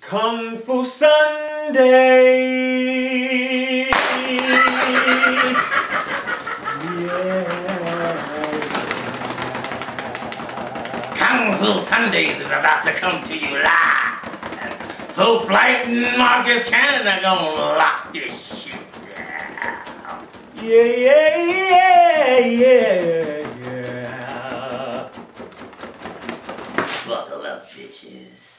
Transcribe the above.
Kung Fu Sundays. Kung Fu Sundays is about to come to you live. Full Flight and Marcus Canada gonna lock this shit down. Yeah. Buckle up, bitches.